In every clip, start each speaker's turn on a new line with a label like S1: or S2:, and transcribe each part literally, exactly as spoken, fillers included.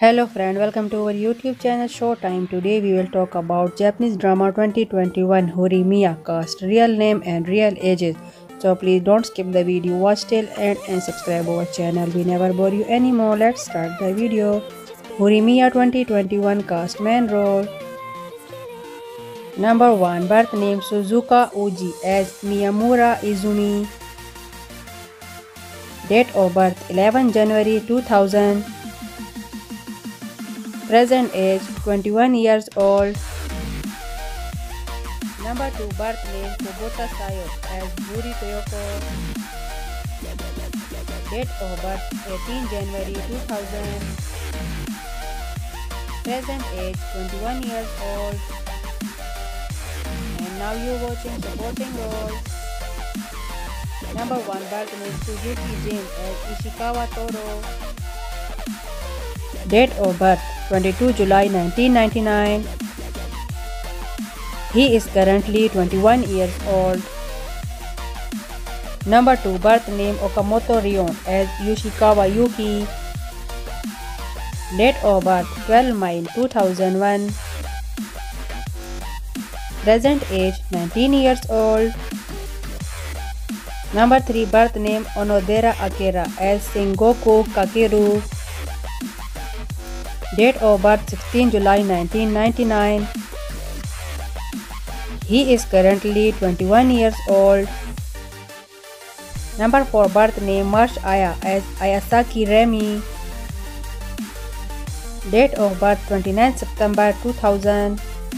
S1: Hello friend, welcome to our YouTube channel Showtime. Today we will talk about Japanese drama twenty twenty-one Horimiya cast, real name and real ages. So please don't skip the video, watch till end and subscribe our channel. We never bore you anymore. Let's start the video. Horimiya twenty twenty-one cast main role. Number one. Birth name Suzuka Uji as Miyamura Izumi. Date of birth eleven January two thousand. Present age twenty-one years old. Number two. Birth name Kubota Sayo as Buri Toyoko. Date of birth eighteen January two thousand. Present age twenty-one years old. And now you watching supporting roles. Number one. Birth name Suzuki Jin as Ishikawa Toro. Date of birth twenty-two July nineteen ninety-nine. He is currently twenty-one years old. Number two. Birth name Okamoto Rion as Yoshikawa Yuki. Date of birth twelve May two thousand one. Present age nineteen years old. Number three. Birth name Onodera Akira as Sengoku Kakeru. Date of birth sixteen July nineteen ninety-nine. He is currently twenty-one years old. Number four. Birth name Marsh Aya as Ayasaki Remi. Date of birth twenty-ninth September two thousand.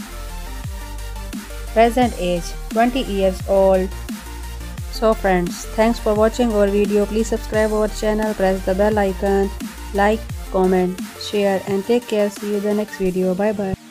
S1: Present age twenty years old. So friends, thanks for watching our video. Please subscribe our channel, press the bell icon, like, comment, share and take care. See you in the next video. Bye bye.